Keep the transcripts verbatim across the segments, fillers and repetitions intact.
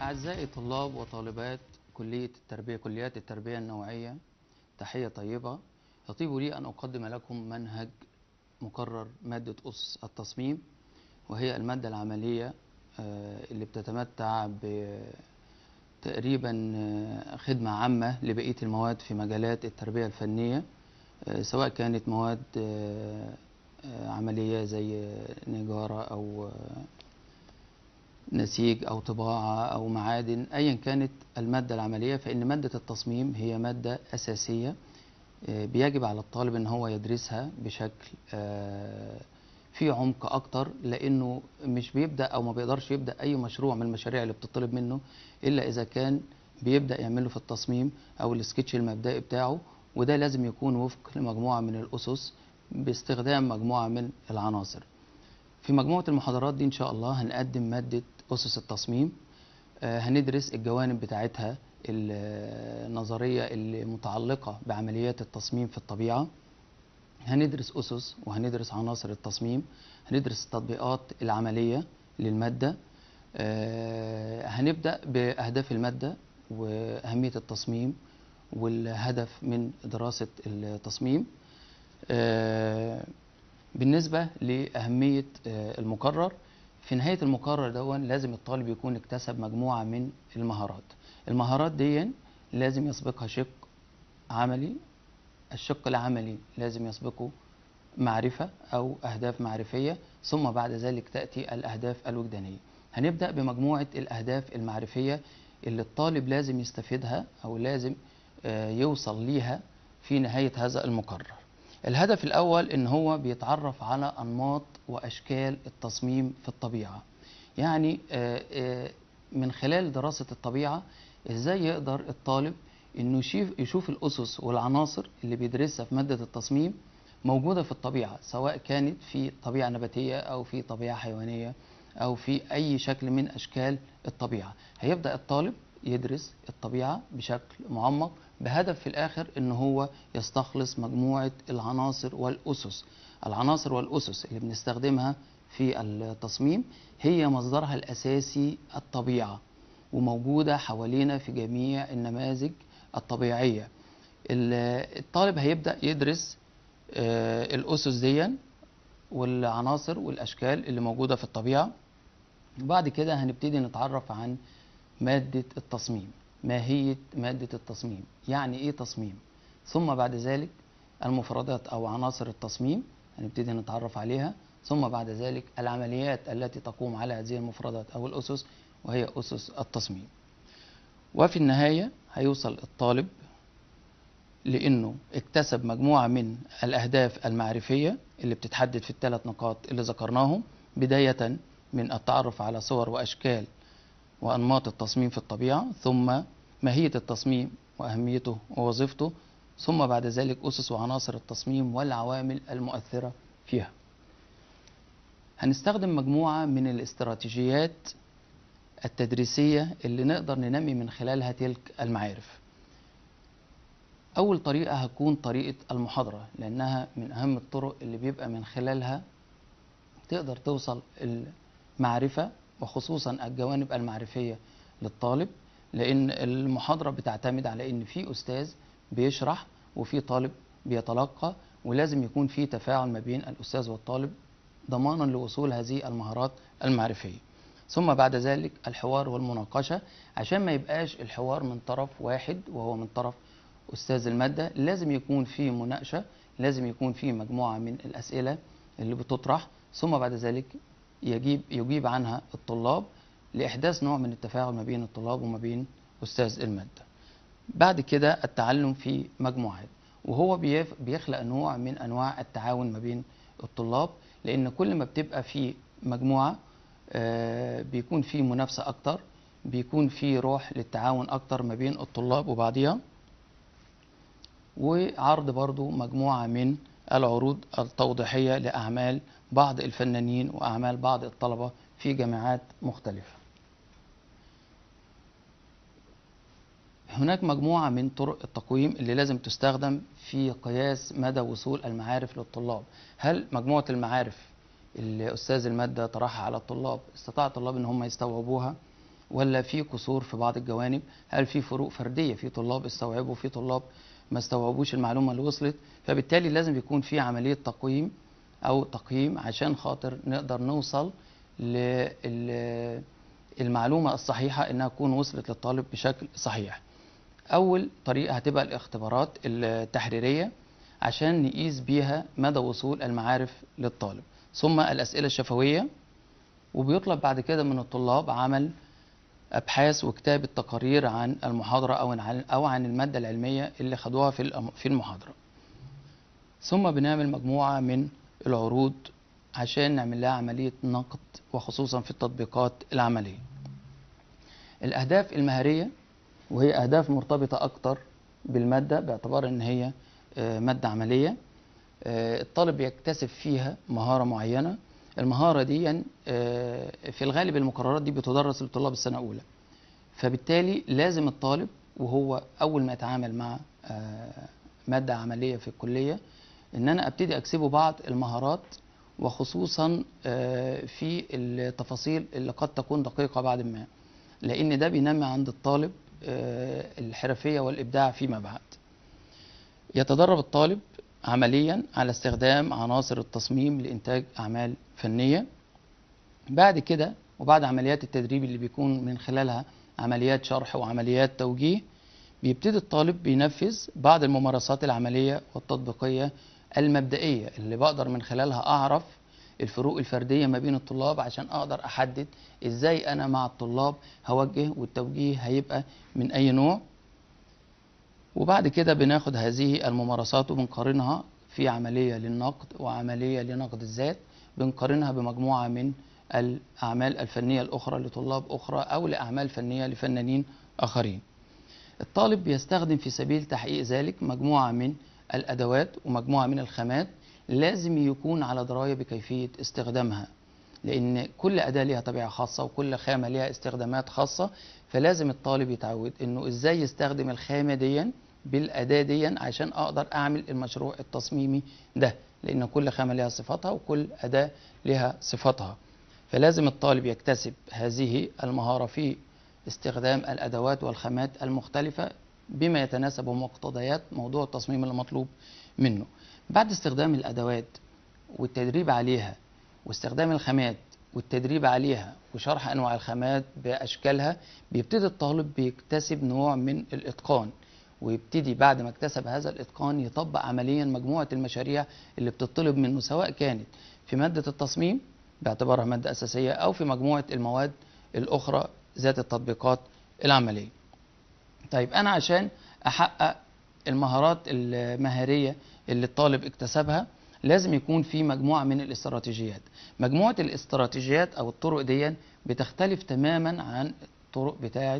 أعزائي طلاب وطالبات كلية التربية كليات التربية النوعية، تحية طيبة. يطيب لي أن أقدم لكم منهج مقرر مادة أسس التصميم، وهي المادة العملية اللي بتتمتع بتقريبا خدمة عامة لبقية المواد في مجالات التربية الفنية، سواء كانت مواد عملية زي نجارة أو نسيج أو طباعة أو معادن، أيا كانت المادة العملية، فإن مادة التصميم هي مادة أساسية بيجب على الطالب أن هو يدرسها بشكل في عمق أكتر، لأنه مش بيبدأ أو ما بيقدرش يبدأ أي مشروع من المشاريع اللي بتطلب منه إلا إذا كان بيبدأ يعمله في التصميم أو السكتش المبدئي بتاعه، وده لازم يكون وفق لمجموعة من الأسس باستخدام مجموعة من العناصر. في مجموعة المحاضرات دي إن شاء الله هنقدم مادة أسس التصميم، آه هندرس الجوانب بتاعتها النظرية اللي متعلقة بعمليات التصميم في الطبيعة، هندرس أسس وهندرس عناصر التصميم، هندرس التطبيقات العملية للمادة، آه هنبدأ بأهداف المادة وأهمية التصميم والهدف من دراسة التصميم. آه بالنسبة لأهمية المقرر، في نهاية المقرر دون لازم الطالب يكون اكتسب مجموعة من المهارات. المهارات دي لازم يسبقها شق عملي، الشق العملي لازم يسبقه معرفة أو أهداف معرفية، ثم بعد ذلك تأتي الأهداف الوجدانية. هنبدأ بمجموعة الأهداف المعرفية اللي الطالب لازم يستفيدها أو لازم يوصل ليها في نهاية هذا المقرر. الهدف الأول إن هو بيتعرف على أنماط وأشكال التصميم في الطبيعة، يعني من خلال دراسة الطبيعة إزاي يقدر الطالب إنه يشوف الأسس والعناصر اللي بيدرسها في مادة التصميم موجودة في الطبيعة، سواء كانت في طبيعة نباتية أو في طبيعة حيوانية أو في أي شكل من أشكال الطبيعة. هيبدأ الطالب يدرس الطبيعة بشكل معمق بهدف في الآخر إن هو يستخلص مجموعة العناصر والأسس. العناصر والأسس اللي بنستخدمها في التصميم هي مصدرها الأساسي الطبيعة، وموجودة حوالينا في جميع النماذج الطبيعية. الطالب هيبدأ يدرس الأسس دي والعناصر والأشكال اللي موجودة في الطبيعة، وبعد كده هنبتدي نتعرف عن مادة التصميم، ماهية مادة التصميم، يعني إيه تصميم، ثم بعد ذلك المفردات أو عناصر التصميم هنبتدي نتعرف عليها، ثم بعد ذلك العمليات التي تقوم على هذه المفردات أو الأسس وهي أسس التصميم. وفي النهاية هيوصل الطالب لأنه اكتسب مجموعة من الأهداف المعرفية اللي بتتحدد في الثلاث نقاط اللي ذكرناهم، بداية من التعرف على صور وأشكال وأنماط التصميم في الطبيعة، ثم ماهية التصميم وأهميته ووظيفته، ثم بعد ذلك أسس وعناصر التصميم والعوامل المؤثرة فيها. هنستخدم مجموعة من الاستراتيجيات التدريسية اللي نقدر ننمي من خلالها تلك المعارف. أول طريقة هتكون طريقة المحاضرة، لأنها من أهم الطرق اللي بيبقى من خلالها تقدر توصل المعرفة وخصوصا الجوانب المعرفية للطالب، لأن المحاضرة بتعتمد على أن في أستاذ بيشرح وفي طالب بيتلقى، ولازم يكون في تفاعل ما بين الأستاذ والطالب ضمانا لوصول هذه المهارات المعرفية. ثم بعد ذلك الحوار والمناقشة، عشان ما يبقاش الحوار من طرف واحد وهو من طرف أستاذ المادة، لازم يكون في مناقشة، لازم يكون في مجموعة من الأسئلة اللي بتطرح، ثم بعد ذلك يجيب يجيب عنها الطلاب لإحداث نوع من التفاعل ما بين الطلاب وما بين أستاذ المادة. بعد كده التعلم في مجموعات، وهو بيخلق نوع من أنواع التعاون ما بين الطلاب، لأن كل ما بتبقى في مجموعة بيكون في منافسة أكتر، بيكون في روح للتعاون أكتر ما بين الطلاب وبعضها. وعرض برضو مجموعة من العروض التوضيحية لأعمال بعض الفنانين وأعمال بعض الطلبة في جامعات مختلفة. هناك مجموعة من طرق التقويم اللي لازم تستخدم في قياس مدى وصول المعارف للطلاب. هل مجموعة المعارف اللي أستاذ المادة طرحها على الطلاب استطاع الطلاب إن هم يستوعبوها؟ ولا في قصور في بعض الجوانب؟ هل في فروق فردية في طلاب استوعبوا في طلاب ما استوعبوش المعلومة اللي وصلت؟ فبالتالي لازم يكون في عملية تقويم أو تقييم عشان خاطر نقدر نوصل للمعلومة الصحيحة إنها تكون وصلت للطالب بشكل صحيح. أول طريقة هتبقى الاختبارات التحريرية عشان نقيس بيها مدى وصول المعارف للطالب، ثم الأسئلة الشفوية، وبيطلب بعد كده من الطلاب عمل أبحاث وكتابة تقارير عن المحاضرة أو عن أو عن المادة العلمية اللي خدوها في في المحاضرة. ثم بنعمل مجموعة من العروض عشان نعمل لها عملية نقد، وخصوصا في التطبيقات العملية. الأهداف المهارية، وهي أهداف مرتبطة أكتر بالمادة باعتبار إن هي مادة عملية، الطالب يكتسب فيها مهارة معينة. المهارة دي في الغالب المقررات دي بتدرس لطلاب السنة الأولى، فبالتالي لازم الطالب وهو أول ما يتعامل مع مادة عملية في الكلية إن أنا أبتدي أكسبه بعض المهارات، وخصوصا في التفاصيل اللي قد تكون دقيقة بعد ما، لأن ده بينمي عند الطالب الحرفية والإبداع فيما بعد. يتدرب الطالب عمليا على استخدام عناصر التصميم لإنتاج أعمال فنية. بعد كده وبعد عمليات التدريب اللي بيكون من خلالها عمليات شرح وعمليات توجيه، بيبتدي الطالب بينفذ بعض الممارسات العملية والتطبيقية المبدئية اللي بقدر من خلالها أعرف الفروق الفردية ما بين الطلاب، عشان أقدر أحدد إزاي أنا مع الطلاب هوجه، والتوجيه هيبقى من أي نوع. وبعد كده بناخد هذه الممارسات وبنقارنها في عملية للنقد وعملية لنقد الذات، بنقارنها بمجموعة من الأعمال الفنية الأخرى لطلاب أخرى أو لأعمال فنية لفنانين آخرين. الطالب بيستخدم في سبيل تحقيق ذلك مجموعة من الأدوات ومجموعة من الخامات، لازم يكون على دراية بكيفية استخدامها، لأن كل أداة لها طبيعة خاصة وكل خامة لها استخدامات خاصة، فلازم الطالب يتعود إنه إزاي يستخدم الخامة دي بالأداة دي عشان أقدر أعمل المشروع التصميمي ده، لأن كل خامة لها صفاتها وكل أداة لها صفاتها. فلازم الطالب يكتسب هذه المهارة في استخدام الأدوات والخامات المختلفة بما يتناسب بمقتضيات موضوع التصميم المطلوب منه. بعد استخدام الأدوات والتدريب عليها واستخدام الخامات والتدريب عليها وشرح أنواع الخامات بأشكالها، بيبتدي الطالب بيكتسب نوع من الإتقان، ويبتدي بعد ما اكتسب هذا الإتقان يطبق عمليا مجموعة المشاريع اللي بتطلب منه، سواء كانت في مادة التصميم باعتبارها مادة أساسية أو في مجموعة المواد الأخرى ذات التطبيقات العملية. طيب أنا عشان أحقق المهارات المهارية اللي الطالب اكتسبها لازم يكون في مجموعة من الاستراتيجيات. مجموعة الاستراتيجيات أو الطرق دي بتختلف تماما عن الطرق بتاعة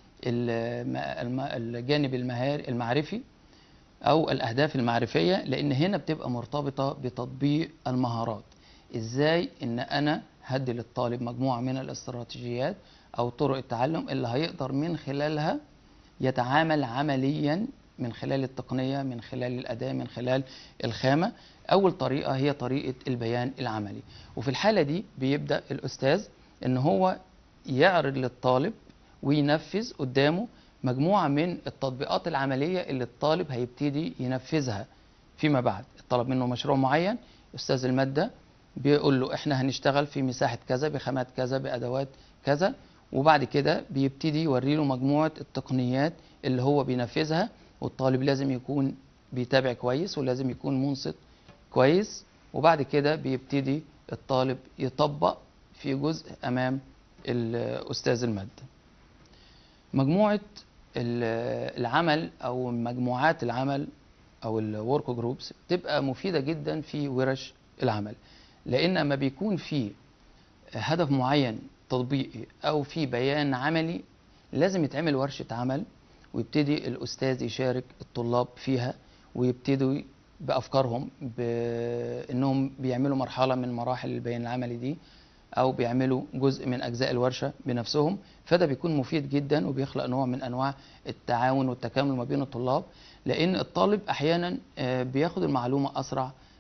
الجانب المهاري المعرفي أو الأهداف المعرفية، لأن هنا بتبقى مرتبطة بتطبيق المهارات. إزاي إن أنا هدي للطالب مجموعة من الاستراتيجيات أو طرق التعلم اللي هيقدر من خلالها يتعامل عمليا من خلال التقنية، من خلال الأداة، من خلال الخامة. أول طريقة هي طريقة البيان العملي، وفي الحالة دي بيبدأ الأستاذ إن هو يعرض للطالب وينفذ قدامه مجموعة من التطبيقات العملية اللي الطالب هيبتدي ينفذها فيما بعد. الطلب منه مشروع معين، أستاذ المادة بيقول له إحنا هنشتغل في مساحة كذا بخامات كذا بأدوات كذا، وبعد كده بيبتدي يوري له مجموعة التقنيات اللي هو بينفذها، والطالب لازم يكون بيتابع كويس ولازم يكون منصت كويس، وبعد كده بيبتدي الطالب يطبق في جزء أمام الأستاذ المادة. مجموعة العمل أو مجموعات العمل أو الورك جروبس بتبقى مفيدة جدا في ورش العمل، لأن ما بيكون في هدف معين تطبيقي أو في بيان عملي لازم يتعمل ورشة عمل، ويبتدي الأستاذ يشارك الطلاب فيها، ويبتدوا بأفكارهم بأنهم بيعملوا مرحلة من مراحل البيان العملي دي، أو بيعملوا جزء من أجزاء الورشة بنفسهم. فده بيكون مفيد جدا وبيخلق نوع من أنواع التعاون والتكامل ما بين الطلاب، لأن الطالب أحيانا بياخد المعلومة أسرع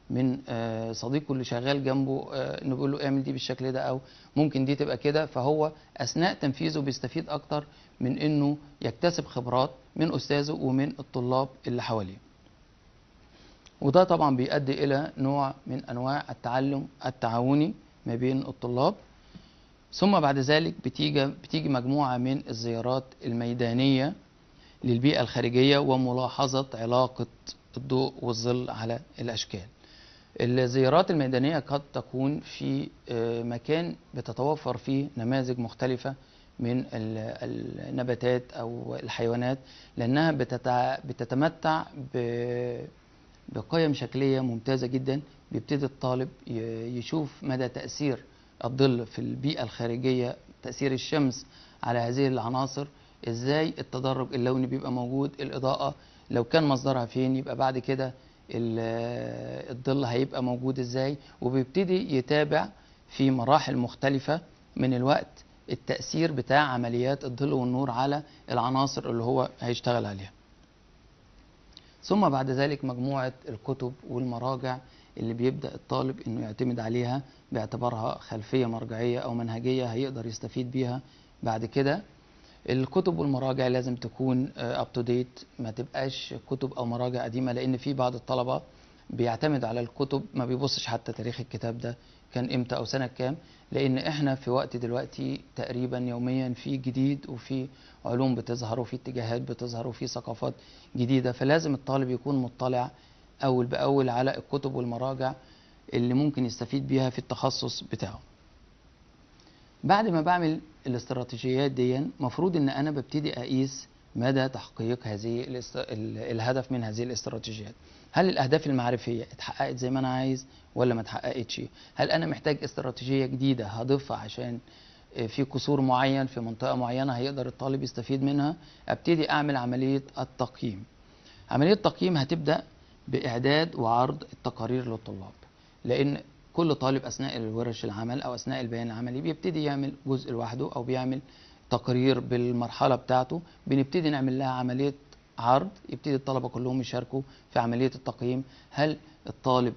من آه، صديقه اللي شغال جنبه، آه، انه بيقول له اعمل دي بالشكل ده، او ممكن دي تبقى كده. فهو اثناء تنفيذه بيستفيد اكتر من انه يكتسب خبرات من استاذه ومن الطلاب اللي حواليه. وده طبعا بيؤدي الى نوع من انواع التعلم التعاوني ما بين الطلاب. ثم بعد ذلك بتيجي بتيجي مجموعة من الزيارات الميدانية للبيئة الخارجية وملاحظة علاقة الضوء والظل على الأشكال. الزيارات الميدانية قد تكون في آه، مكان بتتوفر فيه نماذج مختلفة من ال- النباتات أو الحيوانات، لأنها بتتع- بتتمتع ب- بقيم شكلية ممتازة جدا. بيبتدي الطالب ي- يشوف مدى تأثير الظل في البيئة الخارجية، تأثير الشمس على هذه العناصر، ازاي التدرج اللوني بيبقى موجود، الإضاءة لو كان مصدرها فين، يبقى بعد كده ال- الظل هيبقى موجود ازاي. وبيبتدي يتابع في مراحل مختلفة من الوقت التأثير بتاع عمليات الظل والنور على العناصر اللي هو هيشتغل عليها. ثم بعد ذلك مجموعة الكتب والمراجع اللي بيبدأ الطالب انه يعتمد عليها باعتبارها خلفية مرجعية او منهجية هيقدر يستفيد بيها بعد كده. الكتب والمراجع لازم تكون اب تو ديت، ما تبقاش كتب او مراجع قديمة، لان في بعض الطلبة بيعتمد على الكتب ما بيبصش حتى تاريخ الكتاب ده كان امتى او سنة كام، لان احنا في وقت دلوقتي تقريبا يوميا في جديد، وفي علوم بتظهر، وفي اتجاهات بتظهر، وفي ثقافات جديدة. فلازم الطالب يكون مطلع اول باول على الكتب والمراجع اللي ممكن يستفيد بيها في التخصص بتاعه. بعد ما بعمل الاستراتيجيات دي، مفروض ان انا ببتدي اقيس مدى تحقيق هذه الاست... ال- الهدف من هذه الاستراتيجيات. هل الاهداف المعرفيه اتحققت زي ما انا عايز ولا ما اتحققتش؟ هل انا محتاج استراتيجيه جديده هضيفها عشان في قصور معين في منطقه معينه هيقدر الطالب يستفيد منها؟ ابتدي اعمل عمليه التقييم. عمليه التقييم هتبدا باعداد وعرض التقارير للطلاب، لان كل طالب اثناء الورش العمل او اثناء البيان العملي بيبتدي يعمل جزء لوحده او بيعمل تقرير بالمرحله بتاعته. بنبتدي نعمل لها عمليه عرض، يبتدي الطلبه كلهم يشاركوا في عمليه التقييم. هل الطالب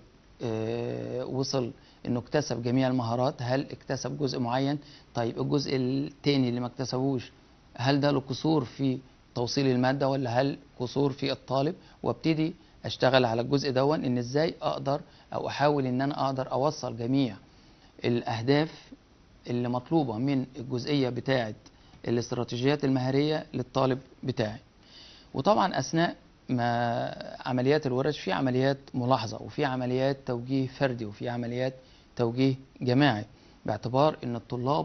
آه، وصل انه اكتسب جميع المهارات؟ هل اكتسب جزء معين؟ طيب الجزء التاني اللي ما اكتسبوش، هل ده له قصور في توصيل الماده ولا هل قصور في الطالب؟ وابتدي اشتغل على الجزء دون، ان ازاي اقدر او احاول ان انا اقدر اوصل جميع الاهداف اللي مطلوبه من الجزئيه بتاعه الاستراتيجيات المهاريه للطالب بتاعي. وطبعا اثناء ما عمليات الورش في عمليات ملاحظه، وفي عمليات توجيه فردي، وفي عمليات توجيه جماعي، باعتبار ان الطلاب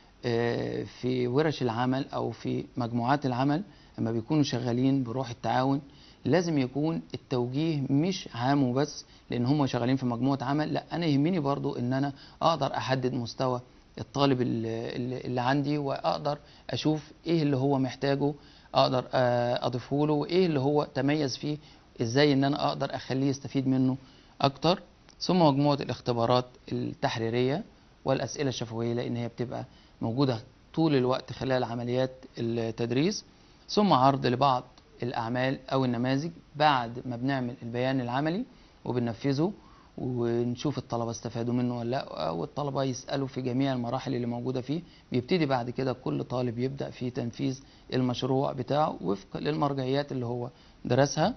آه، في ورش العمل او في مجموعات العمل لما بيكونوا شغالين بروح التعاون لازم يكون التوجيه مش عام وبس، لان هم شغالين في مجموعه عمل. لا، انا يهمني برضو ان انا اقدر احدد مستوى الطالب اللي, اللي عندي، واقدر اشوف ايه اللي هو محتاجه اقدر آه، اضيفه له، وايه اللي هو تميز فيه ازاي ان انا اقدر اخليه يستفيد منه اكتر. ثم مجموعه الاختبارات التحريريه والاسئله الشفويه، لان هي بتبقى موجوده طول الوقت خلال عمليات التدريس. ثم عرض لبعض الأعمال أو النماذج بعد ما بنعمل البيان العملي وبننفذه، ونشوف الطلبة استفادوا منه ولا لا، والطلبة يسألوا في جميع المراحل اللي موجودة فيه. بيبتدي بعد كده كل طالب يبدأ في تنفيذ المشروع بتاعه وفق للمرجعيات اللي هو درسها.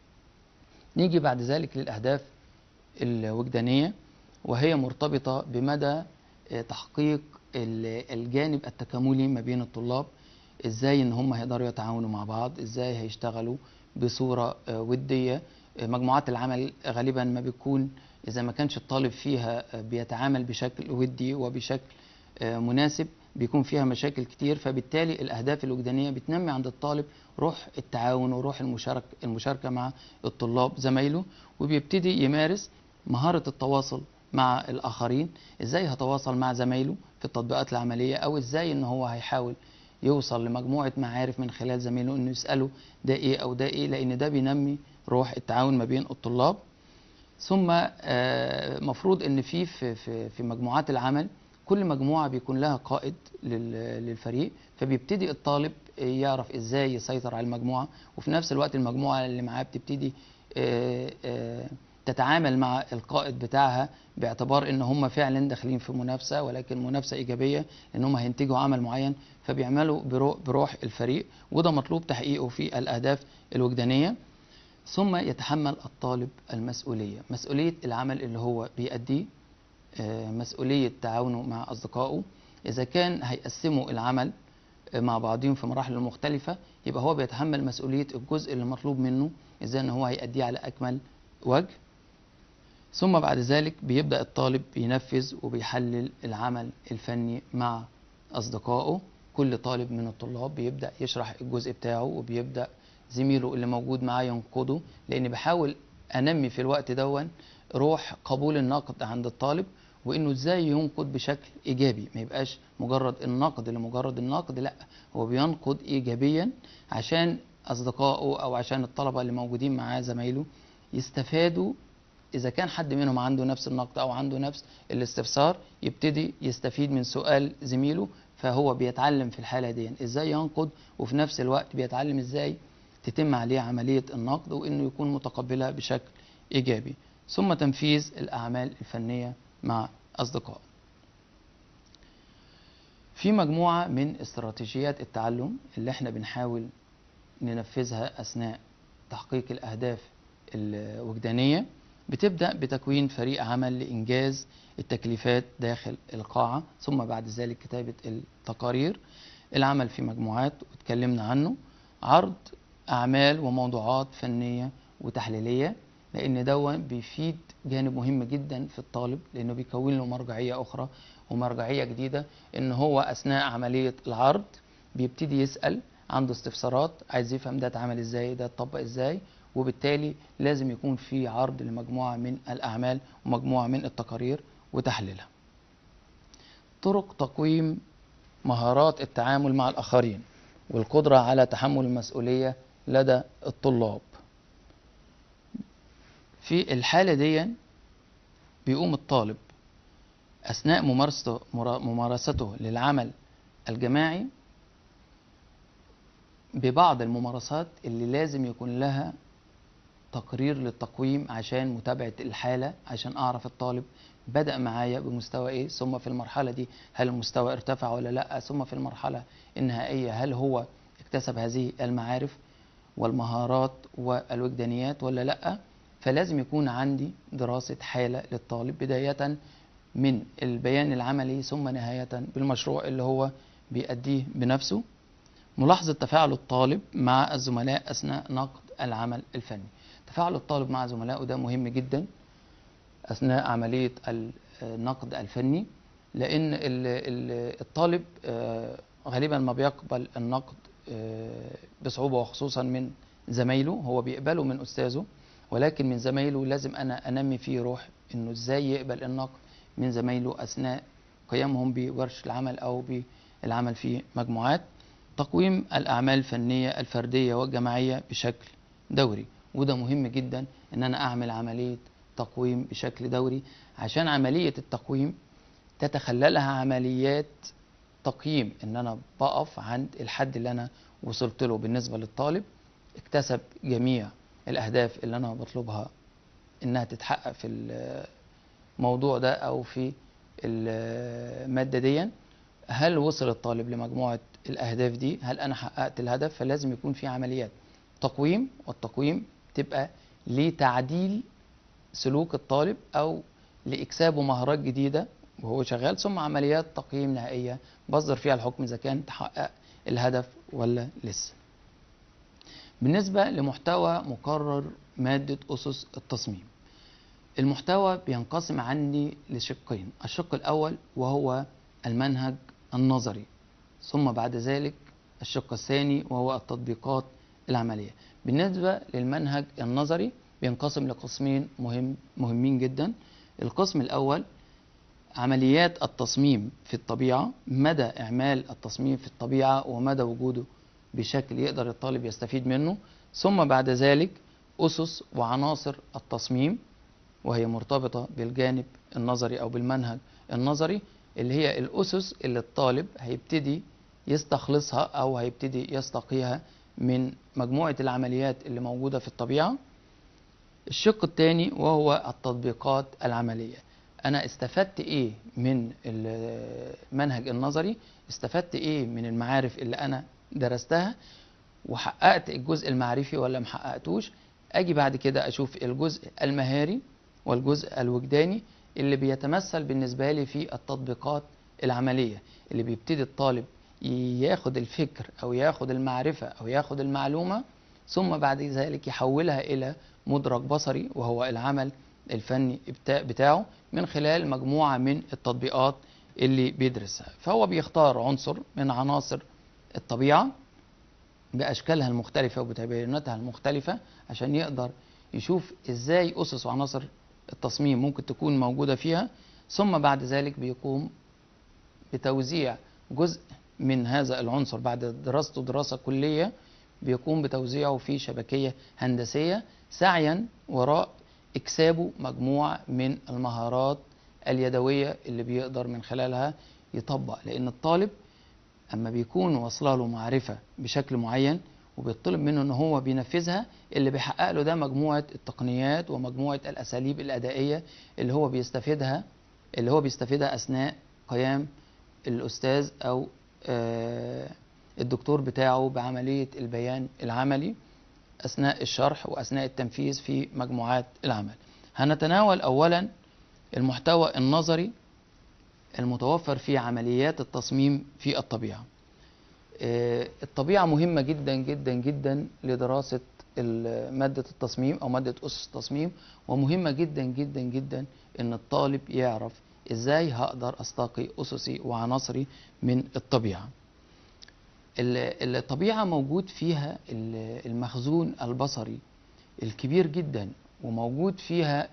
نيجي بعد ذلك للأهداف الوجدانية، وهي مرتبطة بمدى تحقيق الجانب التكاملي ما بين الطلاب، ازاي ان هم هيقدروا يتعاونوا مع بعض، ازاي هيشتغلوا بصورة ودية. مجموعات العمل غالبا ما بيكون اذا ما كانش الطالب فيها بيتعامل بشكل ودي وبشكل مناسب بيكون فيها مشاكل كتير، فبالتالي الاهداف الوجدانية بتنمي عند الطالب روح التعاون وروح المشاركة المشاركة مع الطلاب زمايله، وبيبتدي يمارس مهارة التواصل مع الآخرين، ازاي هتواصل مع زمايله في التطبيقات العملية، او ازاي ان هو هيحاول يوصل لمجموعة معارف من خلال زميله انه يسأله ده ايه او ده ايه، لان ده بينمي روح التعاون ما بين الطلاب. ثم مفروض ان في في في مجموعات العمل كل مجموعة بيكون لها قائد للفريق، فبيبتدي الطالب يعرف ازاي يسيطر على المجموعة، وفي نفس الوقت المجموعة اللي معاه بتبتدي تتعامل مع القائد بتاعها باعتبار ان هم فعلا داخلين في منافسه، ولكن منافسه ايجابيه ان هم هينتجوا عمل معين، فبيعملوا بروح الفريق، وده مطلوب تحقيقه في الاهداف الوجدانيه. ثم يتحمل الطالب المسؤوليه، مسؤوليه العمل اللي هو بيأديه، مسؤوليه تعاونه مع اصدقائه. اذا كان هيقسموا العمل مع بعضهم في مراحل مختلفه، يبقى هو بيتحمل مسؤوليه الجزء اللي مطلوب منه ازاي ان هو هيأديه على اكمل وجه. ثم بعد ذلك بيبدأ الطالب بينفذ وبيحلل العمل الفني مع أصدقائه. كل طالب من الطلاب بيبدأ يشرح الجزء بتاعه، وبيبدأ زميله اللي موجود معاه ينقده، لأن بحاول أنمي في الوقت دون روح قبول النقد عند الطالب، وإنه إزاي ينقد بشكل إيجابي، ما يبقاش مجرد النقد لمجرد النقد، لا، هو بينقد إيجابيا عشان أصدقائه أو عشان الطلبة اللي موجودين معاه زمايله يستفادوا. إذا كان حد منهم عنده نفس النقد أو عنده نفس الاستفسار، يبتدي يستفيد من سؤال زميله، فهو بيتعلم في الحالة دي إزاي ينقد، وفي نفس الوقت بيتعلم إزاي تتم عليه عملية النقد، وإنه يكون متقبلها بشكل إيجابي. ثم تنفيذ الأعمال الفنية مع أصدقائه. في مجموعة من استراتيجيات التعلم اللي احنا بنحاول ننفذها أثناء تحقيق الأهداف الوجدانية. بتبدأ بتكوين فريق عمل لإنجاز التكليفات داخل القاعة، ثم بعد ذلك كتابة التقارير، العمل في مجموعات واتكلمنا عنه، عرض أعمال وموضوعات فنية وتحليلية، لأن ده بيفيد جانب مهم جدا في الطالب، لأنه بيكون له مرجعية أخرى ومرجعية جديدة، إن هو أثناء عملية العرض بيبتدي يسأل، عنده استفسارات، عايز يفهم ده اتعمل ازاي، ده اتطبق ازاي، وبالتالي لازم يكون في عرض لمجموعة من الأعمال ومجموعة من التقارير وتحليلها. طرق تقويم مهارات التعامل مع الآخرين والقدرة على تحمل المسؤولية لدى الطلاب. في الحالة دي بيقوم الطالب أثناء ممارسته, ممارسته للعمل الجماعي ببعض الممارسات اللي لازم يكون لها تقرير للتقويم عشان متابعة الحالة، عشان أعرف الطالب بدأ معايا بمستوى إيه، ثم في المرحلة دي هل المستوى ارتفع ولا لأ، ثم في المرحلة النهائية هل هو اكتسب هذه المعارف والمهارات والوجدانيات ولا لأ. فلازم يكون عندي دراسة حالة للطالب بداية من البيان العملي، ثم نهاية بالمشروع اللي هو بيأديه بنفسه. ملاحظة تفاعل الطالب مع الزملاء أثناء نقد العمل الفني. تفاعل الطالب مع زملائه ده مهم جدا أثناء عملية النقد الفني، لأن الطالب غالبا ما بيقبل النقد بصعوبة، وخصوصا من زمايله. هو بيقبله من أستاذه، ولكن من زمايله لازم أنا أنمي فيه روح إنه إزاي يقبل النقد من زمايله أثناء قيامهم بورش العمل أو بالعمل في مجموعات. تقويم الأعمال الفنية الفردية والجماعية بشكل دوري، وده مهم جدا إن أنا أعمل عملية تقويم بشكل دوري، عشان عملية التقويم تتخللها عمليات تقييم، إن أنا بقف عند الحد اللي أنا وصلت له بالنسبة للطالب، اكتسب جميع الأهداف اللي أنا بطلبها إنها تتحقق في الموضوع ده أو في المادة دي. هل وصل الطالب لمجموعة الأهداف دي؟ هل أنا حققت الهدف؟ فلازم يكون في عمليات تقويم، والتقويم تبقى لتعديل سلوك الطالب أو لإكسابه مهارات جديدة وهو شغال، ثم عمليات تقييم نهائية بصدر فيها الحكم إذا كان تحقق الهدف ولا لسه. بالنسبة لمحتوى مقرر مادة أسس التصميم، المحتوى بينقسم عندي لشقين. الشق الأول وهو المنهج النظري، ثم بعد ذلك الشق الثاني وهو التطبيقات العملية. بالنسبة للمنهج النظري بينقسم لقسمين مهم مهمين جدا. القسم الأول عمليات التصميم في الطبيعة، مدى إعمال التصميم في الطبيعة ومدى وجوده بشكل يقدر الطالب يستفيد منه. ثم بعد ذلك أسس وعناصر التصميم، وهي مرتبطة بالجانب النظري أو بالمنهج النظري، اللي هي الأسس اللي الطالب هيبتدي يستخلصها أو هيبتدي يستقيها من مجموعة العمليات اللي موجودة في الطبيعة. الشق الثاني وهو التطبيقات العملية. أنا استفدت إيه من المنهج النظري، استفدت إيه من المعارف اللي أنا درستها، وحققت الجزء المعرفي ولا محققتوش. أجي بعد كده أشوف الجزء المهاري والجزء الوجداني اللي بيتمثل بالنسبة لي في التطبيقات العملية، اللي بيبتدي الطالب ياخد الفكر أو ياخد المعرفة أو ياخد المعلومة، ثم بعد ذلك يحولها إلى مدرك بصري وهو العمل الفني بتاعه من خلال مجموعة من التطبيقات اللي بيدرسها. فهو بيختار عنصر من عناصر الطبيعة بأشكالها المختلفة وبتبايناتها المختلفة عشان يقدر يشوف إزاي أسس وعناصر التصميم ممكن تكون موجودة فيها، ثم بعد ذلك بيقوم بتوزيع جزء من هذا العنصر بعد دراسته دراسة كلية، بيقوم بتوزيعه في شبكية هندسية سعيا وراء إكسابه مجموعة من المهارات اليدوية اللي بيقدر من خلالها يطبق. لأن الطالب أما بيكون واصله له معرفة بشكل معين وبيطلب منه أنه هو بينفذها، اللي بيحقق له ده مجموعة التقنيات ومجموعة الأساليب الأدائية اللي هو بيستفيدها اللي هو بيستفيدها أثناء قيام الأستاذ أو الدكتور بتاعه بعملية البيان العملي أثناء الشرح وأثناء التنفيذ في مجموعات العمل. هنتناول أولا المحتوى النظري المتوفر في عمليات التصميم في الطبيعة. الطبيعة مهمة جدا جدا جدا لدراسة مادة التصميم أو مادة أسس التصميم، ومهمة جدا جدا جدا إن الطالب يعرف إزاي هقدر أستقي أسسي وعناصري من الطبيعة. الطبيعة موجود فيها المخزون البصري الكبير جدا، وموجود فيها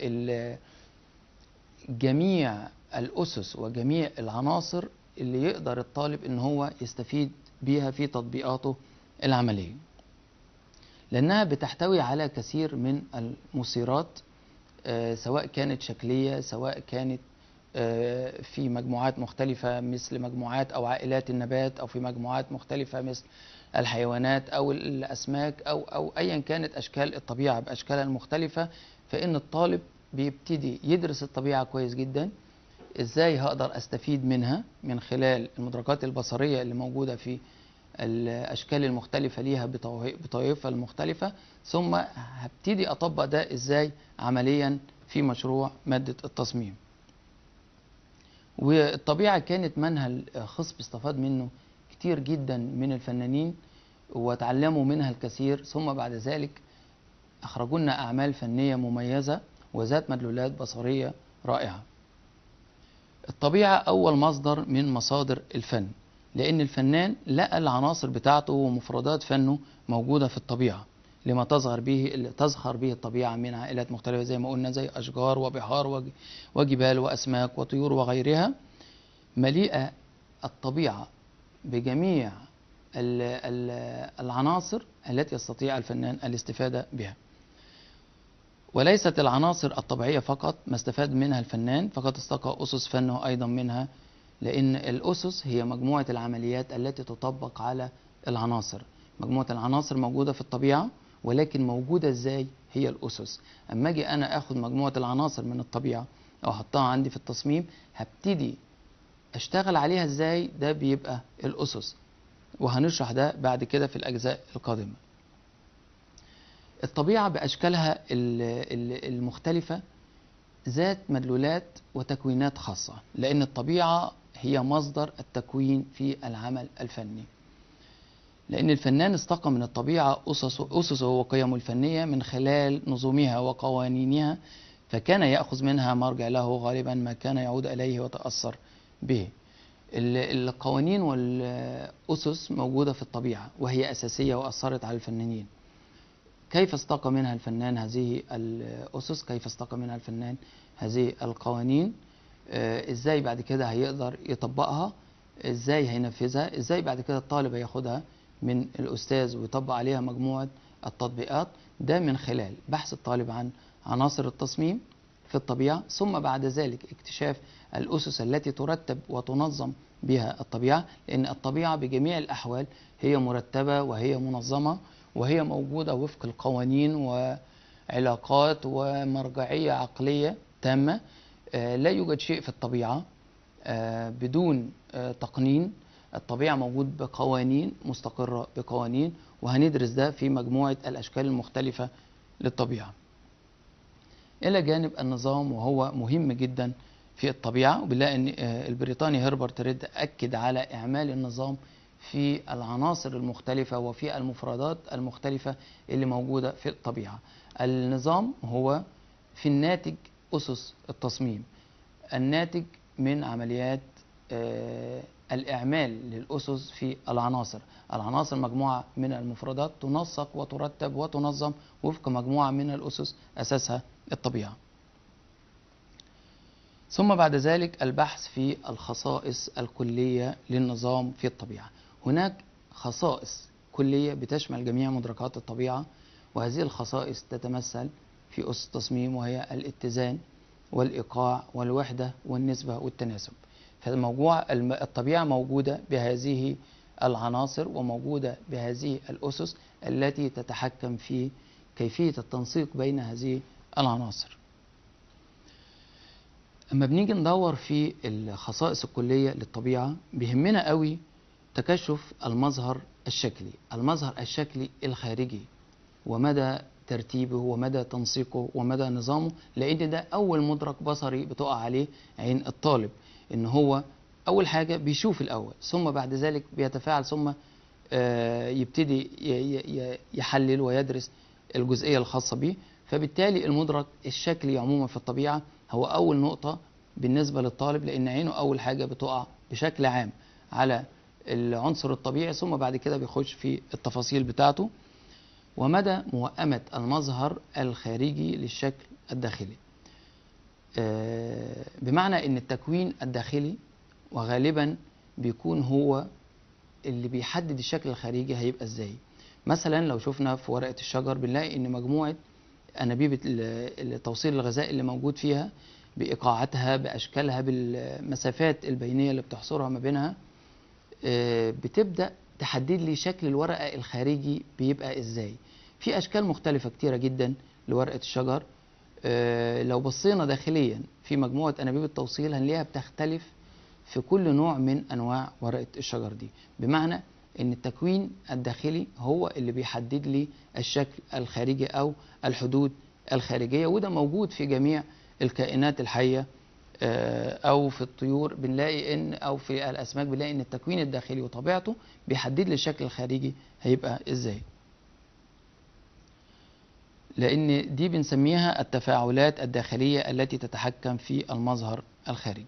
جميع الأسس وجميع العناصر اللي يقدر الطالب إن هو يستفيد بيها في تطبيقاته العملية، لأنها بتحتوي على كثير من المثيرات، آه سواء كانت شكلية سواء كانت آه في مجموعات مختلفة مثل مجموعات أو عائلات النبات، أو في مجموعات مختلفة مثل الحيوانات أو الأسماك أو أو أيا كانت أشكال الطبيعة بأشكالها المختلفة. فإن الطالب بيبتدي يدرس الطبيعة كويس جدا، ازاي هقدر استفيد منها من خلال المدركات البصرية اللي موجودة في الاشكال المختلفة ليها بطوائفها المختلفة، ثم هبتدي اطبق ده ازاي عمليا في مشروع مادة التصميم. والطبيعة كانت منهل خصب استفاد منه كتير جدا من الفنانين وتعلموا منها الكثير، ثم بعد ذلك اخرجوا لنا اعمال فنية مميزة وذات مدلولات بصرية رائعة. الطبيعة أول مصدر من مصادر الفن، لأن الفنان لقى العناصر بتاعته ومفردات فنه موجودة في الطبيعة، لما تظهر به تظهر به الطبيعة من عائلات مختلفة زي ما قلنا، زي أشجار وبحار وجبال وأسماك وطيور وغيرها. مليئة الطبيعة بجميع العناصر التي يستطيع الفنان الاستفادة بها، وليست العناصر الطبيعية فقط ما استفاد منها الفنان، فقد استقى أسس فنه أيضا منها، لأن الأسس هي مجموعة العمليات التي تطبق على العناصر. مجموعة العناصر موجودة في الطبيعة، ولكن موجودة إزاي هي الأسس. أما أجي أنا أخذ مجموعة العناصر من الطبيعة أو أحطها عندي في التصميم، هبتدي أشتغل عليها إزاي، ده بيبقى الأسس، وهنشرح ده بعد كده في الأجزاء القادمة. الطبيعة بأشكالها المختلفة ذات مدلولات وتكوينات خاصة، لأن الطبيعة هي مصدر التكوين في العمل الفني، لأن الفنان استقى من الطبيعة أسسه وقيمه الفنية من خلال نظمها وقوانينها، فكان يأخذ منها مرجع له غالبا ما كان يعود إليه وتأثر به. القوانين والأسس موجودة في الطبيعة وهي أساسية وأثرت على الفنانين. كيف استقى منها الفنان هذه الأسس، كيف استقى منها الفنان هذه القوانين، آه ازاي بعد كده هيقدر يطبقها، ازاي هينفذها، ازاي بعد كده الطالب هياخدها من الأستاذ ويطبق عليها مجموعة التطبيقات. ده من خلال بحث الطالب عن عناصر التصميم في الطبيعة، ثم بعد ذلك اكتشاف الأسس التي ترتب وتنظم بها الطبيعة، لأن الطبيعة بجميع الأحوال هي مرتبة وهي منظمة وهي موجودة وفق القوانين علاقات ومرجعية عقلية تامة. لا يوجد شيء في الطبيعة بدون تقنين. الطبيعة موجود بقوانين مستقرة بقوانين، وهندرس ده في مجموعة الأشكال المختلفة للطبيعة. إلى جانب النظام وهو مهم جدا في الطبيعة، وبنلاقي أن البريطاني هربرت ريد أكد على إعمال النظام في العناصر المختلفة وفي المفردات المختلفة اللي موجودة في الطبيعة. النظام هو في الناتج أسس التصميم، الناتج من عمليات آه الإعمال للأسس في العناصر. العناصر مجموعة من المفردات تنسق وترتب وتنظم وفق مجموعة من الأسس أساسها الطبيعة. ثم بعد ذلك البحث في الخصائص الكلية للنظام في الطبيعة. هناك خصائص كلية بتشمل جميع مدركات الطبيعة، وهذه الخصائص تتمثل في أسس التصميم، وهي الاتزان والإيقاع والوحدة والنسبة والتناسب. فموضوع الطبيعة موجودة بهذه العناصر وموجودة بهذه الأسس التي تتحكم في كيفية التنسيق بين هذه العناصر. أما بنيجي ندور في الخصائص الكلية للطبيعة، بيهمنا قوي تكشف المظهر الشكلي، المظهر الشكلي الخارجي، ومدى ترتيبه ومدى تنسيقه ومدى نظامه، لأن ده أول مدرك بصري بتقع عليه عين الطالب. إن هو أول حاجة بيشوف الأول، ثم بعد ذلك بيتفاعل، ثم يبتدي يحلل ويدرس الجزئية الخاصة به. فبالتالي المدرك الشكلي عموما في الطبيعة هو أول نقطة بالنسبة للطالب، لأن عينه أول حاجة بتقع بشكل عام على العنصر الطبيعي، ثم بعد كده بيخش في التفاصيل بتاعته. ومدى موائمة المظهر الخارجي للشكل الداخلي، بمعنى أن التكوين الداخلي وغالبا بيكون هو اللي بيحدد الشكل الخارجي هيبقى ازاي. مثلا لو شفنا في ورقة الشجر بنلاقي ان مجموعة انابيب التوصيل الغذائي اللي موجود فيها بايقاعاتها باشكالها بالمسافات البينية اللي بتحصرها ما بينها، بتبدأ تحدد لي شكل الورقة الخارجي بيبقى ازاي. في اشكال مختلفة كتيرة جدا لورقة الشجر. لو بصينا داخليا في مجموعة انابيب التوصيل هنلاقيها بتختلف في كل نوع من أنواع ورقة الشجر دي، بمعنى أن التكوين الداخلي هو اللي بيحدد لي الشكل الخارجي أو الحدود الخارجية. وده موجود في جميع الكائنات الحية، أو في الطيور بنلاقي إن أو في الأسماك بنلاقي إن التكوين الداخلي وطبيعته بيحدد لي الشكل الخارجي هيبقى إزاي، لأن دي بنسميها التفاعلات الداخلية التي تتحكم في المظهر الخارجي.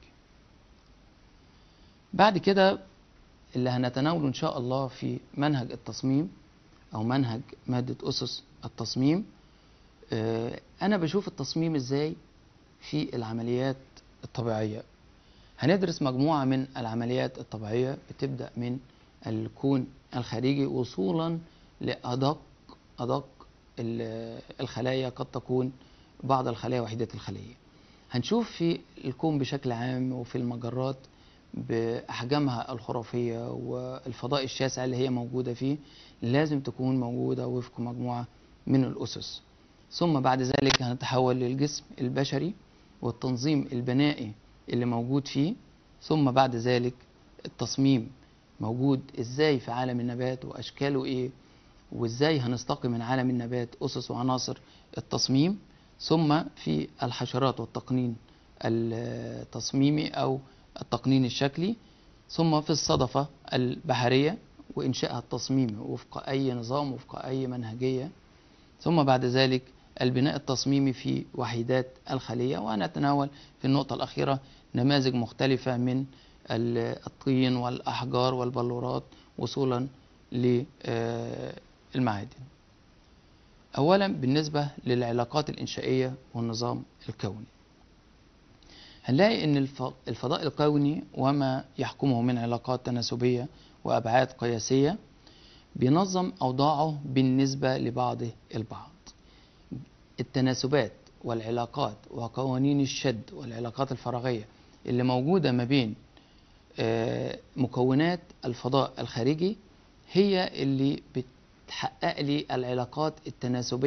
بعد كده اللي هنتناوله إن شاء الله في منهج التصميم أو منهج مادة أسس التصميم، أنا بشوف التصميم إزاي في العمليات الطبيعية. هندرس مجموعة من العمليات الطبيعية بتبدأ من الكون الخارجي وصولا لأدق أدق الخلايا، قد تكون بعض الخلايا وحيدة الخلية. هنشوف في الكون بشكل عام وفي المجرات بأحجامها الخرافية والفضاء الشاسع اللي هي موجودة فيه، لازم تكون موجودة وفق مجموعة من الأسس. ثم بعد ذلك هنتحول للجسم البشري والتنظيم البنائي اللي موجود فيه. ثم بعد ذلك التصميم موجود ازاي في عالم النبات وأشكاله ايه، وازاي هنستقي من عالم النبات أسس وعناصر التصميم. ثم في الحشرات والتقنين التصميمي أو التقنين الشكلي. ثم في الصدفة البحرية وإنشائها التصميمي وفق أي نظام وفق أي منهجية. ثم بعد ذلك البناء التصميمي في وحيدات الخلية. وهنتناول في النقطة الأخيرة نماذج مختلفة من الطين والأحجار والبلورات وصولا للمعادن. أولا بالنسبة للعلاقات الإنشائية والنظام الكوني، هنلاقي أن الفضاء الكوني وما يحكمه من علاقات تناسبية وأبعاد قياسية بينظم أوضاعه بالنسبة لبعضه البعض. التناسبات والعلاقات وقوانين الشد والعلاقات الفراغية اللي موجودة ما بين مكونات الفضاء الخارجي هي اللي بتحقق لي العلاقات التناسبية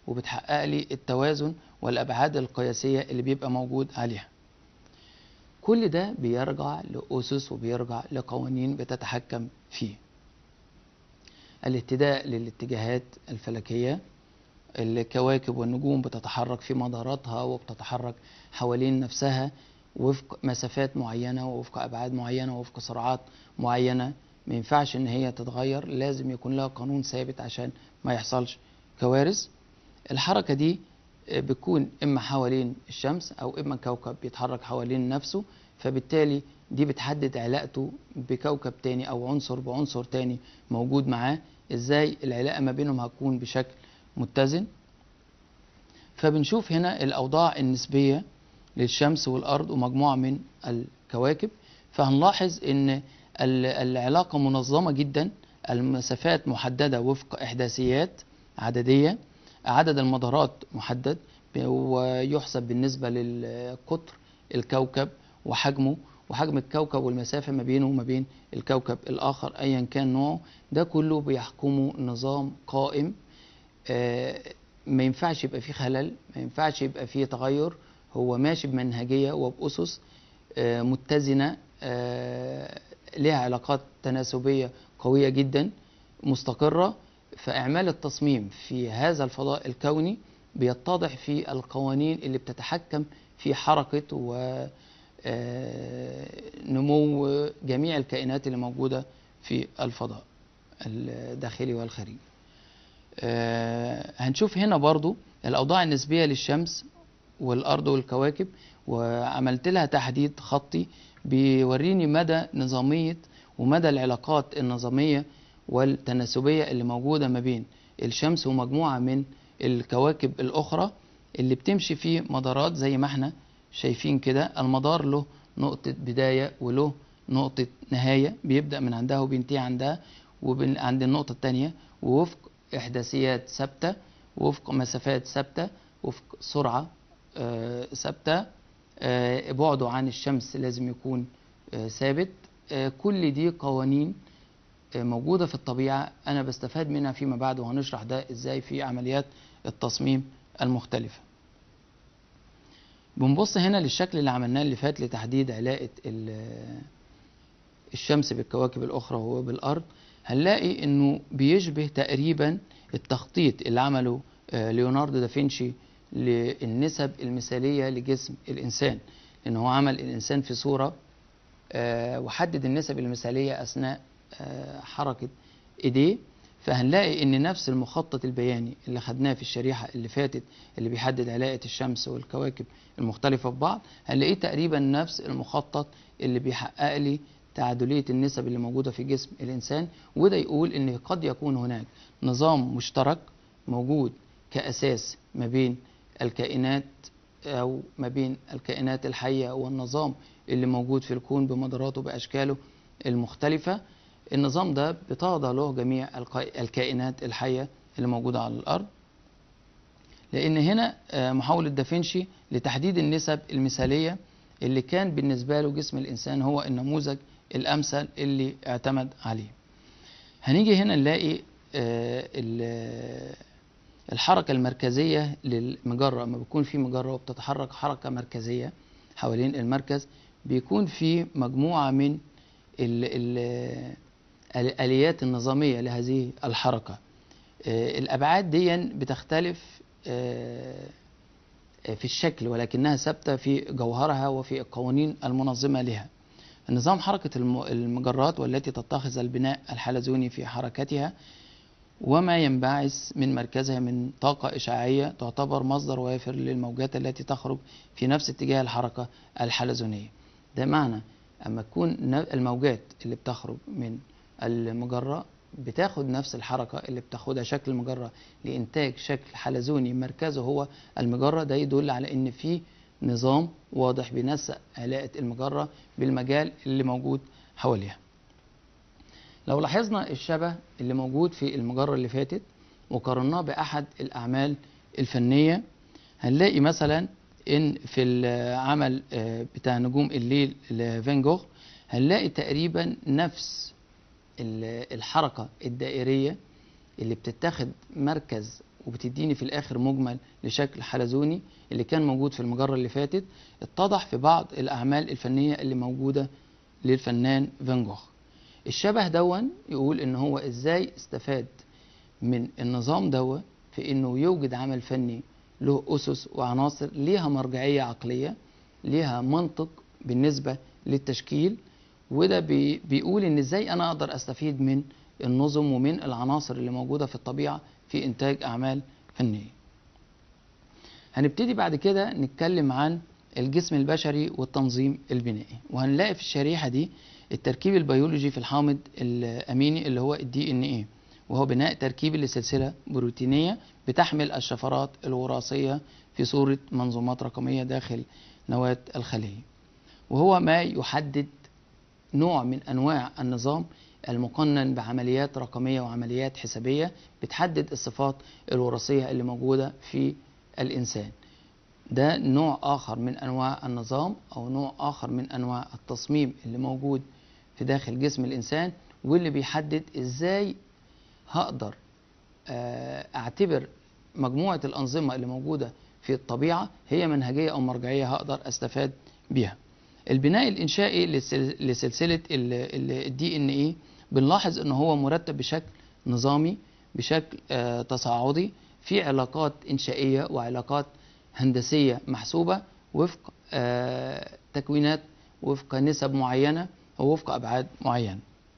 وبتحقق لي التوازن والأبعاد القياسية اللي بيبقى موجود عليها. كل ده بيرجع لأسس وبيرجع لقوانين بتتحكم فيه. الاهتداء للاتجاهات الفلكية، الكواكب والنجوم بتتحرك في مداراتها وبتتحرك حوالين نفسها وفق مسافات معينة ووفق أبعاد معينة ووفق سرعات معينة، ما ينفعش إن هي تتغير، لازم يكون لها قانون ثابت عشان ما يحصلش كوارث. الحركة دي بتكون إما حوالين الشمس أو إما كوكب بيتحرك حوالين نفسه، فبالتالي دي بتحدد علاقته بكوكب تاني أو عنصر بعنصر تاني موجود معاه، إزاي العلاقة ما بينهم هتكون بشكل متزن. فبنشوف هنا الأوضاع النسبية للشمس والأرض ومجموعة من الكواكب، فهنلاحظ إن العلاقة منظمة جدا، المسافات محددة وفق إحداثيات عددية، عدد المدارات محدد ويحسب بالنسبة للقطر الكوكب وحجمه وحجم الكوكب والمسافة ما بينه وما بين الكوكب الآخر أيا كان نوعه. ده كله بيحكمه نظام قائم، ما ينفعش يبقى فيه خلل، ما ينفعش يبقى فيه تغير، هو ماشي بمنهجية وبأسس متزنة لها علاقات تناسبية قوية جدا مستقرة. فإعمال التصميم في هذا الفضاء الكوني بيتضح في القوانين اللي بتتحكم في حركة ونمو جميع الكائنات اللي موجودة في الفضاء الداخلي والخارجي. هنشوف هنا برضو الأوضاع النسبية للشمس والأرض والكواكب، وعملت لها تحديد خطي بيوريني مدى نظامية ومدى العلاقات النظامية والتناسبية اللي موجودة ما بين الشمس ومجموعة من الكواكب الأخرى اللي بتمشي في مدارات زي ما احنا شايفين كده. المدار له نقطة بداية وله نقطة نهاية، بيبدأ من عندها وبينتهي عندها وعند النقطة التانية، ووفق إحداثيات ثابتة وفق مسافات ثابتة وفق سرعة ثابتة، آه بعده عن الشمس لازم يكون آه ثابت. آه كل دي قوانين آه موجودة في الطبيعة، أنا بستفاد منها فيما بعد، وهنشرح ده إزاي في عمليات التصميم المختلفة. بنبص هنا للشكل اللي عملناه اللي فات لتحديد علاقة الشمس بالكواكب الأخرى وبالأرض، هنلاقي إنه بيشبه تقريبا التخطيط اللي عمله ليوناردو دافنشي للنسب المثالية لجسم الإنسان، لأن هو عمل الإنسان في صورة وحدد النسب المثالية أثناء حركة إيديه. فهنلاقي إن نفس المخطط البياني اللي خدناه في الشريحة اللي فاتت اللي بيحدد علاقة الشمس والكواكب المختلفة ببعض، هنلاقيه تقريبا نفس المخطط اللي بيحقق لي تعادلية النسب اللي موجودة في جسم الإنسان. وده يقول إن قد يكون هناك نظام مشترك موجود كأساس ما بين الكائنات أو ما بين الكائنات الحية والنظام اللي موجود في الكون بمداراته بأشكاله المختلفة. النظام ده بتخضع له جميع الكائنات الحية اللي موجودة على الأرض، لأن هنا محاولة دافنشي لتحديد النسب المثالية اللي كان بالنسبة له جسم الإنسان هو النموذج الأمثل اللي اعتمد عليه. هنيجي هنا نلاقي الحركة المركزية للمجرة، لما بيكون في مجرة وبتتحرك حركة مركزية حوالين المركز، بيكون في مجموعة من ال ال الآليات النظامية لهذه الحركة. الأبعاد دي بتختلف في الشكل ولكنها ثابتة في جوهرها وفي القوانين المنظمة لها. نظام حركة المجرات والتي تتخذ البناء الحلزوني في حركتها وما ينبعث من مركزها من طاقة إشعاعية تعتبر مصدر وافر للموجات التي تخرج في نفس اتجاه الحركة الحلزونية. ده معنى أما تكون الموجات اللي بتخرج من المجرة بتاخد نفس الحركة اللي بتاخدها شكل المجرة لإنتاج شكل حلزوني مركزه هو المجرة، ده يدل على إن في نظام واضح بينسق علاقة المجرة بالمجال اللي موجود حواليها. لو لاحظنا الشبه اللي موجود في المجرة اللي فاتت وقارناه بأحد الأعمال الفنية، هنلاقي مثلا إن في العمل بتاع نجوم الليل لفان جوخ هنلاقي تقريبا نفس الحركة الدائرية اللي بتتاخد مركز وبتديني في الاخر مجمل لشكل حلزوني اللي كان موجود في المجرة اللي فاتت، اتضح في بعض الاعمال الفنية اللي موجودة للفنان فان جوخ. الشبه دون يقول ان هو ازاي استفاد من النظام دون في انه يوجد عمل فني له اسس وعناصر ليها مرجعية عقلية، ليها منطق بالنسبة للتشكيل. وده بي بيقول ان ازاي انا اقدر استفيد من النظم ومن العناصر اللي موجودة في الطبيعة في انتاج اعمال فنية. هنبتدي بعد كده نتكلم عن الجسم البشري والتنظيم البنائي، وهنلاقي في الشريحة دي التركيب البيولوجي في الحامض الاميني اللي هو الدي ان ايه، وهو بناء تركيبي لسلسلة بروتينية بتحمل الشفرات الوراثية في صورة منظومات رقمية داخل نواة الخلية، وهو ما يحدد نوع من أنواع النظام المقنن بعمليات رقمية وعمليات حسابية بتحدد الصفات الوراثية اللي موجودة في الإنسان. ده نوع آخر من أنواع النظام أو نوع آخر من أنواع التصميم اللي موجود في داخل جسم الإنسان، واللي بيحدد إزاي هقدر أعتبر مجموعة الأنظمة اللي موجودة في الطبيعة هي منهجية أو مرجعية هقدر أستفاد بيها. البناء الإنشائي لسلسلة الدي ان ايه بنلاحظ أنه هو مرتب بشكل نظامي، بشكل تصاعدي، في علاقات إنشائية وعلاقات هندسية محسوبة وفق تكوينات، وفق نسب معينة ووفق أبعاد معينة.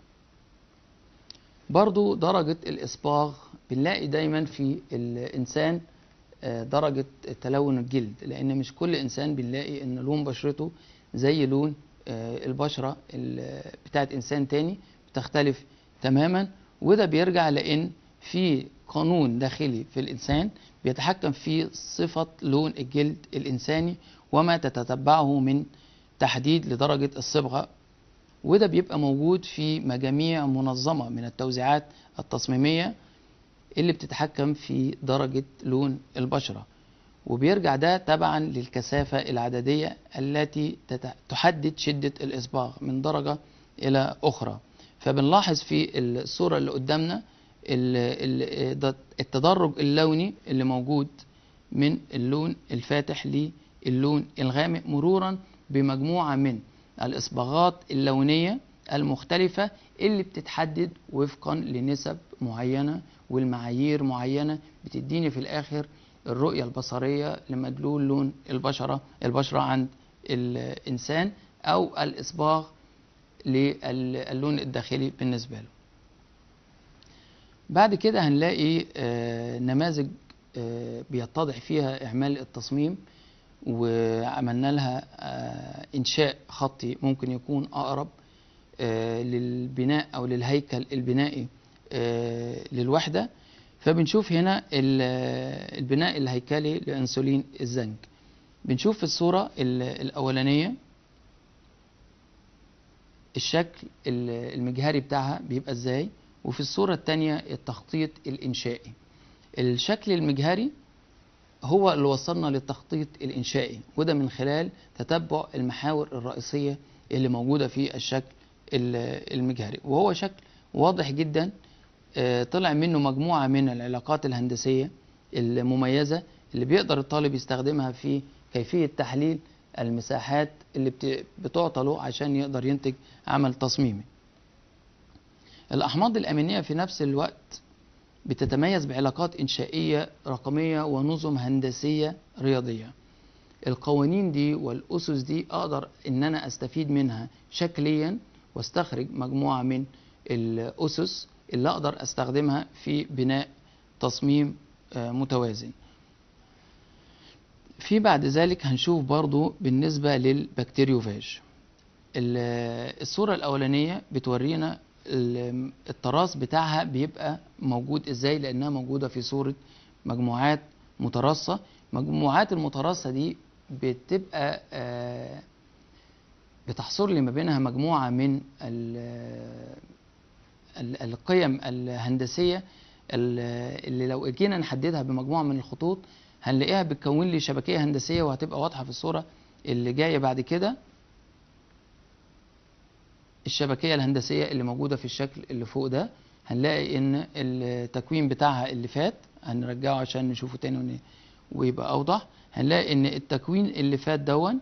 برضو درجة الإصباغ بنلاقي دايما في الإنسان درجة تلون الجلد، لأن مش كل إنسان بنلاقي أن لون بشرته زي لون البشرة بتاعت إنسان تاني، بتختلف تماما. وده بيرجع لأن في قانون داخلي في الإنسان بيتحكم في صفة لون الجلد الإنساني وما تتتبعه من تحديد لدرجة الصبغة، وده بيبقى موجود في مجاميع منظمة من التوزيعات التصميمية اللي بتتحكم في درجة لون البشرة، وبيرجع ده تبعا للكثافة العددية التي تحدد شدة الإصباغ من درجة إلى أخرى. فبنلاحظ في الصورة اللي قدامنا التدرج اللوني اللي موجود من اللون الفاتح للون الغامق مرورا بمجموعة من الإصباغات اللونية المختلفة اللي بتتحدد وفقا لنسب معينة والمعايير معينة بتديني في الآخر الرؤية البصرية لمدلول لون البشرة البشرة عند الإنسان أو الإصباغ للون الداخلي بالنسبة له. بعد كده هنلاقي نماذج بيتضح فيها إعمال التصميم، وعملنا لها إنشاء خطي ممكن يكون أقرب للبناء أو للهيكل البنائي للوحدة. فبنشوف هنا البناء الهيكلي لأنسولين الزنك. بنشوف في الصورة الأولانية الشكل المجهري بتاعها بيبقى ازاي، وفي الصورة الثانية التخطيط الإنشائي. الشكل المجهري هو اللي وصلنا للتخطيط الإنشائي، وده من خلال تتبع المحاور الرئيسية اللي موجودة في الشكل المجهري، وهو شكل واضح جدا طلع منه مجموعة من العلاقات الهندسية المميزة اللي بيقدر الطالب يستخدمها في كيفية تحليل المساحات اللي بتعطى له عشان يقدر ينتج عمل تصميمي. الأحماض الأمينية في نفس الوقت بتتميز بعلاقات إنشائية رقمية ونظم هندسية رياضية. القوانين دي والأسس دي أقدر إن أنا أستفيد منها شكليا واستخرج مجموعة من الأسس اللي أقدر أستخدمها في بناء تصميم متوازن. في بعد ذلك هنشوف برضو بالنسبة للبكتيريوفاج. الصورة الأولانية بتورينا التراث بتاعها بيبقى موجود ازاي، لأنها موجودة في صورة مجموعات متراصة. مجموعات المتراصة دي بتبقى بتحصر لي ما بينها مجموعة من القيم الهندسية اللي لو جينا نحددها بمجموعة من الخطوط هنلاقيها بتكون لي شبكية هندسية، وهتبقى واضحة في الصورة اللي جاية بعد كده. الشبكية الهندسية اللي موجودة في الشكل اللي فوق ده هنلاقي ان التكوين بتاعها اللي فات هنرجعه عشان نشوفه تاني ويبقى أوضح. هنلاقي إن التكوين اللي فات دون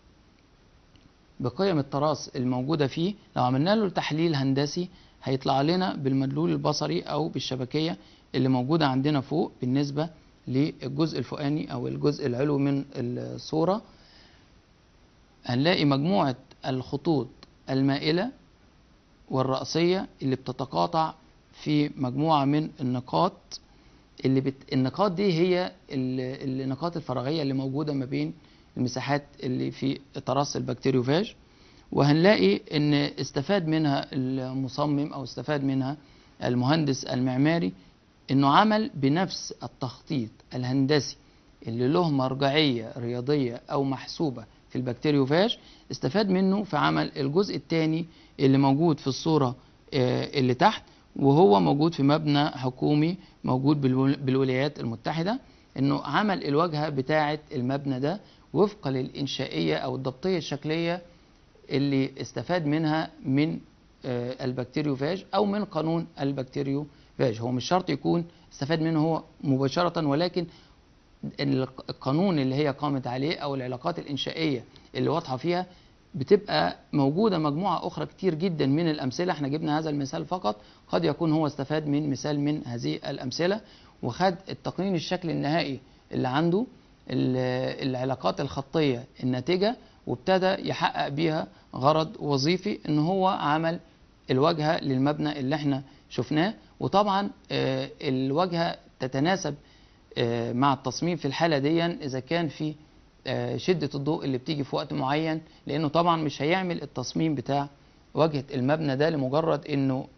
بقيم التراث الموجودة فيه لو عملنا له تحليل هندسي هيطلع لنا بالمدلول البصري أو بالشبكية اللي موجودة عندنا فوق بالنسبة للجزء الفوقاني أو الجزء العلوي من الصورة. هنلاقي مجموعة الخطوط المائلة والرأسية اللي بتتقاطع في مجموعة من النقاط اللي بت... النقاط دي هي ال... النقاط الفراغية اللي موجودة ما بين المساحات اللي في تراث البكتيريوفاج. وهنلاقي ان استفاد منها المصمم او استفاد منها المهندس المعماري انه عمل بنفس التخطيط الهندسي اللي له مرجعية رياضية او محسوبة في البكتيريوفاج، استفاد منه في عمل الجزء الثاني اللي موجود في الصورة اللي تحت، وهو موجود في مبنى حكومي موجود بالولايات المتحدة. انه عمل الواجهة بتاعة المبنى ده وفقا للإنشائية او الضبطية الشكلية اللي استفاد منها من البكتيريوفاج او من قانون البكتيريوفاج. هو مش شرط يكون استفاد منه هو مباشرة، ولكن القانون اللي هي قامت عليه او العلاقات الإنشائية اللي واضحة فيها بتبقى موجودة مجموعة أخرى كتير جدا من الأمثلة. احنا جبنا هذا المثال فقط، قد يكون هو استفاد من مثال من هذه الأمثلة وخد التقنين الشكل النهائي اللي عنده العلاقات الخطية الناتجة وابتدى يحقق بيها غرض وظيفي ان هو عمل الواجهة للمبنى اللي احنا شفناه. وطبعا الواجهة تتناسب مع التصميم في الحالة دي إذا كان في شدة الضوء اللي بتيجي في وقت معين، لأنه طبعا مش هيعمل التصميم بتاع واجهة المبنى ده لمجرد إنه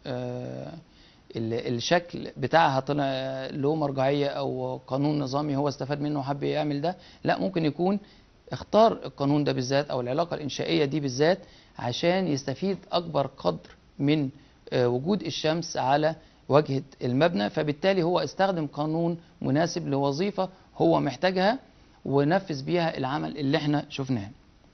الشكل بتاعها طلع له مرجعية أو قانون نظامي هو استفاد منه وحب يعمل ده. لا، ممكن يكون اختار القانون ده بالذات أو العلاقة الإنشائية دي بالذات عشان يستفيد أكبر قدر من وجود الشمس على واجهة المبنى، فبالتالي هو استخدم قانون مناسب لوظيفة هو محتاجها ونفذ بيها العمل اللي احنا شفناه.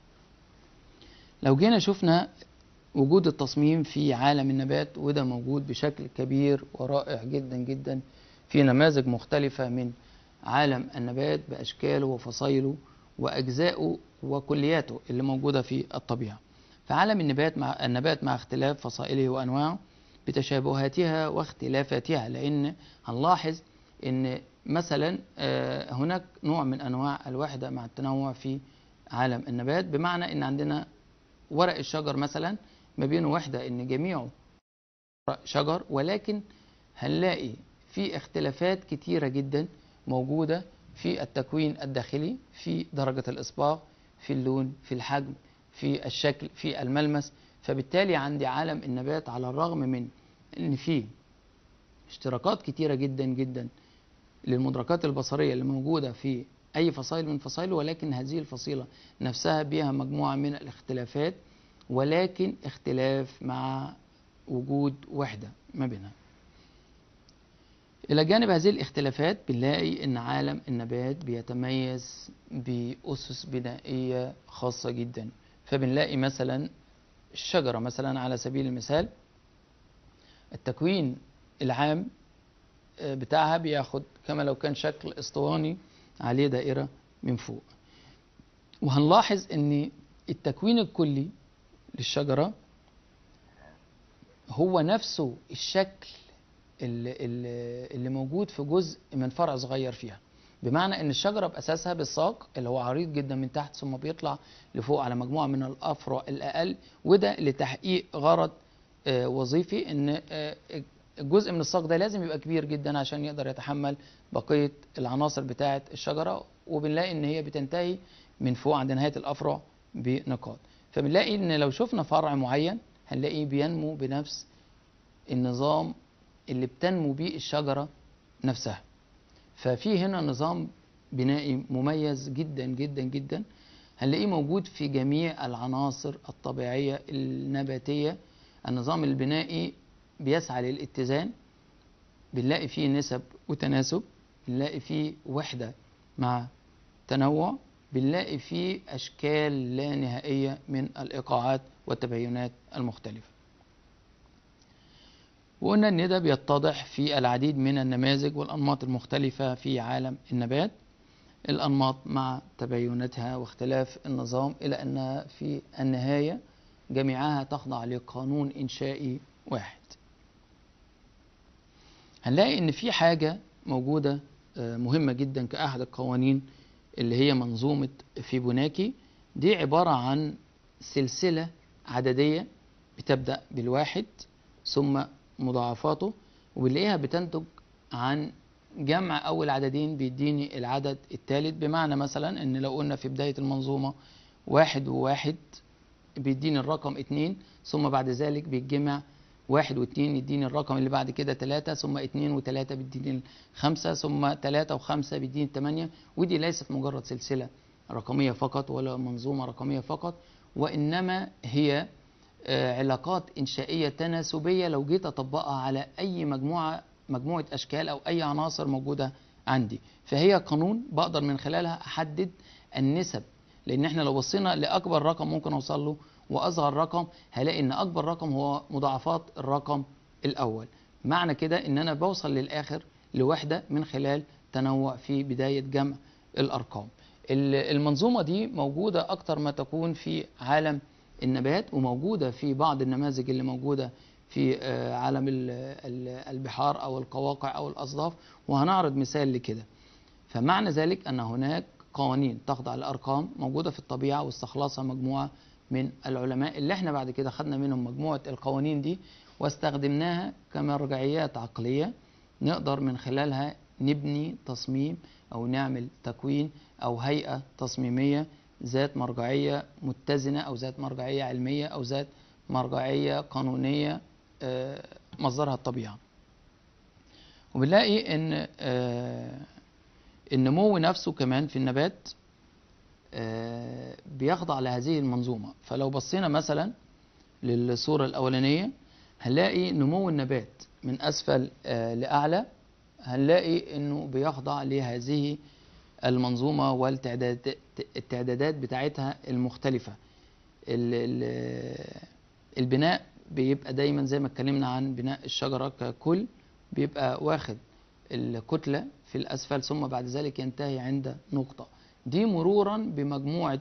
لو جينا شفنا وجود التصميم في عالم النبات، وده موجود بشكل كبير ورائع جدا جدا في نماذج مختلفة من عالم النبات بأشكاله وفصائله وأجزائه وكلياته اللي موجودة في الطبيعة. فعالم النبات مع النبات مع اختلاف فصائله وأنواعه بتشابهاتها واختلافاتها، لأن هنلاحظ أن مثلا هناك نوع من أنواع الوحدة مع التنوع في عالم النبات، بمعنى أن عندنا ورق الشجر مثلا ما بينه وحدة أن جميعه شجر، ولكن هنلاقي في اختلافات كتيرة جدا موجودة في التكوين الداخلي، في درجة الإصباغ، في اللون، في الحجم، في الشكل، في الملمس. فبالتالي عندي عالم النبات على الرغم من أن فيه اشتراكات كتيرة جدا جدا للمدركات البصرية اللي موجودة في أي فصائل من فصائله، ولكن هذه الفصيلة نفسها بها مجموعة من الاختلافات، ولكن اختلاف مع وجود وحدة ما بينها. إلى جانب هذه الاختلافات بنلاقي أن عالم النبات بيتميز بأسس بنائية خاصة جدا. فبنلاقي مثلا الشجرة مثلا على سبيل المثال التكوين العام بتاعها بياخد كما لو كان شكل اسطواني عليه دائرة من فوق. وهنلاحظ ان التكوين الكلي للشجرة هو نفسه الشكل اللي, اللي موجود في جزء من فرع صغير فيها، بمعنى ان الشجرة بأساسها بالساق اللي هو عريض جدا من تحت ثم بيطلع لفوق على مجموعة من الأفرع الأقل، وده لتحقيق غرض وظيفي ان الجزء من الساق ده لازم يبقى كبير جدا عشان يقدر يتحمل بقية العناصر بتاعة الشجرة. وبنلاقي ان هي بتنتهي من فوق عند نهاية الأفرع بنقاط. فبنلاقي ان لو شفنا فرع معين هنلاقيه بينمو بنفس النظام اللي بتنمو بيه الشجرة نفسها. ففي هنا نظام بنائي مميز جدا جدا جدا هنلاقيه موجود في جميع العناصر الطبيعية النباتية. النظام البنائي بيسعى للاتزان، بنلاقي فيه نسب وتناسب، بنلاقي فيه وحدة مع تنوع، بنلاقي فيه أشكال لا نهائية من الإيقاعات والتباينات المختلفة. وقلنا ان ده بيتضح في العديد من النماذج والانماط المختلفة في عالم النبات، الانماط مع تبايناتها واختلاف النظام، الى انها في النهاية جميعها تخضع لقانون انشائي واحد. هنلاقي ان في حاجة موجودة مهمة جدا كأحد القوانين اللي هي منظومة فيبوناكي. دي عبارة عن سلسلة عددية بتبدأ بالواحد ثم مضاعفاته، وبنلاقيها بتنتج عن جمع أول عددين بيديني العدد الثالث. بمعنى مثلا ان لو قلنا في بداية المنظومة واحد وواحد بيديني الرقم اتنين، ثم بعد ذلك بيتجمع واحد واتنين يديني الرقم اللي بعد كده تلاتة، ثم اتنين وتلاتة بيديني خمسة، ثم تلاتة وخمسة بيديني تمانية. ودي ليست مجرد سلسلة رقمية فقط ولا منظومة رقمية فقط، وإنما هي علاقات إنشائية تناسبية لو جيت أطبقها على أي مجموعة مجموعة أشكال أو أي عناصر موجودة عندي. فهي قانون بقدر من خلالها أحدد النسب، لأن احنا لو بصينا لأكبر رقم ممكن أوصل له وأصغر رقم هلاقي إن أكبر رقم هو مضاعفات الرقم الأول. معنى كده إن أنا بوصل للآخر لوحدة من خلال تنوع في بداية جمع الأرقام. المنظومة دي موجودة أكتر ما تكون في عالم النبات، وموجودة في بعض النماذج اللي موجودة في عالم البحار أو القواقع أو الأصداف، وهنعرض مثال لكده. فمعنى ذلك أن هناك قوانين تخضع للأرقام موجودة في الطبيعة واستخلصها مجموعة من العلماء اللي احنا بعد كده خدنا منهم مجموعة القوانين دي واستخدمناها كمرجعيات عقلية نقدر من خلالها نبني تصميم أو نعمل تكوين أو هيئة تصميمية ذات مرجعية متزنة أو ذات مرجعية علمية أو ذات مرجعية قانونية مصدرها الطبيعة. وبنلاقي أن النمو نفسه كمان في النبات بيخضع لهذه المنظومة. فلو بصينا مثلا للصورة الأولانية هنلاقي نمو النبات من أسفل لأعلى، هنلاقي أنه بيخضع لهذه المنظومة والتعدادات بتاعتها المختلفة. البناء بيبقى دايما زي ما اتكلمنا عن بناء الشجرة ككل، بيبقى واخد الكتلة في الأسفل ثم بعد ذلك ينتهي عند نقطة. دي مرورا بمجموعة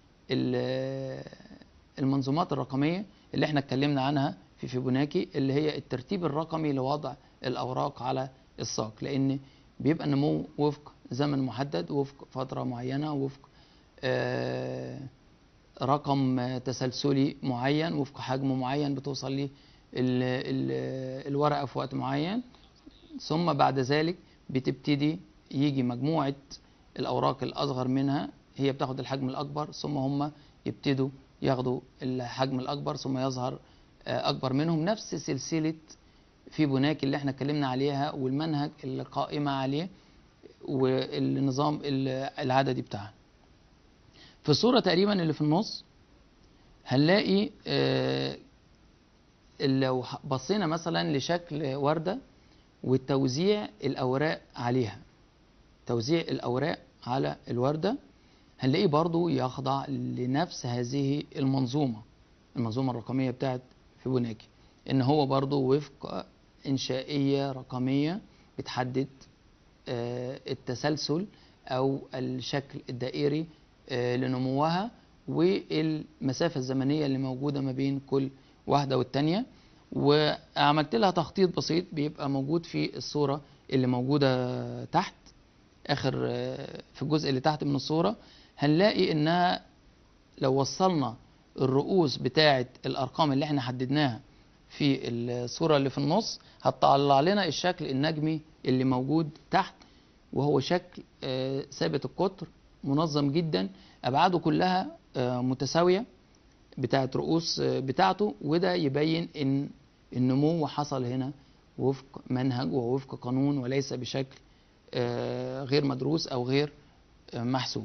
المنظومات الرقمية اللي احنا اتكلمنا عنها في فيبوناكي، اللي هي الترتيب الرقمي لوضع الأوراق على الساق، لأن بيبقى النمو وفق زمن محدد، وفق فترة معينة، وفق آه رقم تسلسلي معين، وفق حجم معين بتوصل ليه الورقة في وقت معين. ثم بعد ذلك بتبتدي يجي مجموعة الأوراق الأصغر منها هي بتاخد الحجم الأكبر، ثم هم يبتدوا ياخدوا الحجم الأكبر ثم يظهر أكبر منهم. نفس سلسلة فيبوناكي اللي احنا اتكلمنا عليها والمنهج اللي قائمة عليه والنظام العددي بتاعها. في الصورة تقريبا اللي في النص هنلاقي اه لو بصينا مثلا لشكل وردة وتوزيع الأوراق عليها، توزيع الأوراق على الوردة هنلاقيه برضو يخضع لنفس هذه المنظومة المنظومة الرقمية بتاعت فيبوناكي، إن هو برضو وفق إنشائية رقمية بتحدد اه التسلسل أو الشكل الدائري اه لنموها والمسافة الزمنية اللي موجودة ما بين كل واحدة والتانية. وعملت لها تخطيط بسيط بيبقى موجود في الصورة اللي موجودة تحت آخر في الجزء اللي تحت من الصورة. هنلاقي إنها لو وصلنا الرؤوس بتاعة الأرقام اللي احنا حددناها في الصورة اللي في النص هتطلع لنا الشكل النجمي اللي موجود تحت، وهو شكل ثابت القطر منظم جدا، أبعاده كلها متساوية بتاعت رؤوس بتاعته. وده يبين إن النمو حصل هنا وفق منهج ووفق قانون وليس بشكل غير مدروس أو غير محسوب.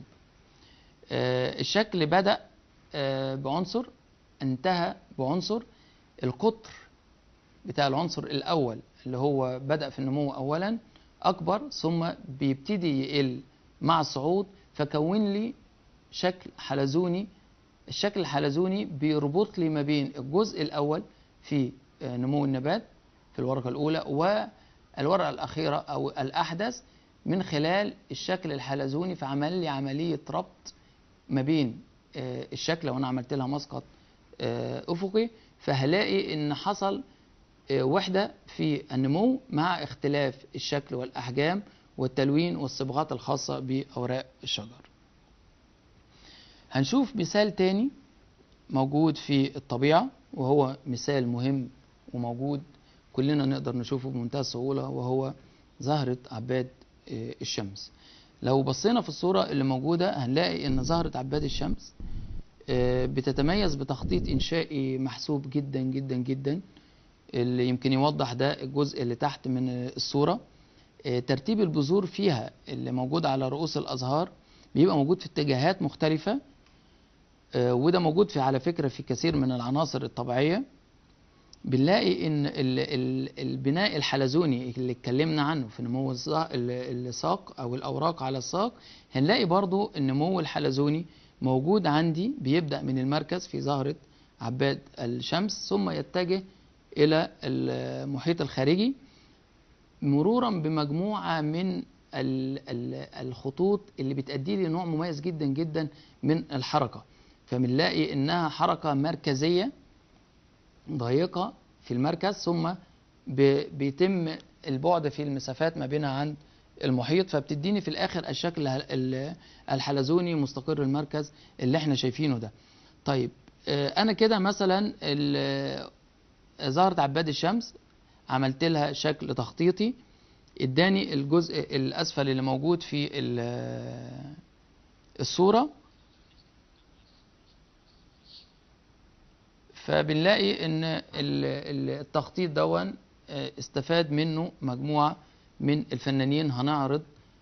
الشكل بدأ بعنصر انتهى بعنصر. القطر بتاع العنصر الأول اللي هو بدأ في النمو أولا أكبر ثم بيبتدي يقل مع الصعود، فكون لي شكل حلزوني. الشكل الحلزوني بيربط لي ما بين الجزء الأول في نمو النبات في الورقة الأولى، والورقة الأخيرة أو الأحدث من خلال الشكل الحلزوني، فعمل لي عملية ربط ما بين الشكل. لو أنا عملت لها مسقط أفقي فهلاقي إن حصل وحدة في النمو مع اختلاف الشكل والأحجام والتلوين والصبغات الخاصة بأوراق الشجر. هنشوف مثال تاني موجود في الطبيعة، وهو مثال مهم وموجود كلنا نقدر نشوفه بمنتهى السهولة، وهو زهرة عباد الشمس. لو بصينا في الصورة اللي موجودة هنلاقي ان زهرة عباد الشمس بتتميز بتخطيط إنشائي محسوب جدا جدا جدا. اللي يمكن يوضح ده الجزء اللي تحت من الصورة. ترتيب البذور فيها اللي موجود على رؤوس الأزهار بيبقى موجود في اتجاهات مختلفة، وده موجود في على فكرة في كثير من العناصر الطبيعية. بنلاقي ان البناء الحلزوني اللي اتكلمنا عنه في نمو الساق او الاوراق على الساق، هنلاقي برضو النمو الحلزوني موجود عندي، بيبدأ من المركز في زهرة عباد الشمس ثم يتجه الى المحيط الخارجي مرورا بمجموعة من الخطوط اللي بتأدي لي نوع مميز جدا جدا من الحركة. فبنلاقي انها حركة مركزية ضيقة في المركز، ثم بيتم البعد في المسافات ما بينها عن المحيط، فبتديني في الاخر الشكل الحلزوني مستقر المركز اللي احنا شايفينه ده. طيب انا كده مثلا زهرة عباد الشمس عملت لها شكل تخطيطي، اداني الجزء الاسفل اللي موجود في الصورة. فبنلاقي ان التخطيط دون استفاد منه مجموعة من الفنانين. هنعرض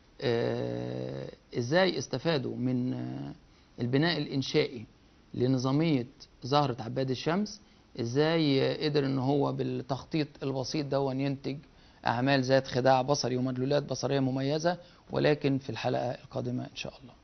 ازاي استفادوا من البناء الانشائي لنظامية زهرة عباد الشمس، ازاي قدر ان هو بالتخطيط البسيط دون ينتج اعمال ذات خداع بصري ومدلولات بصرية مميزة، ولكن في الحلقة القادمة ان شاء الله.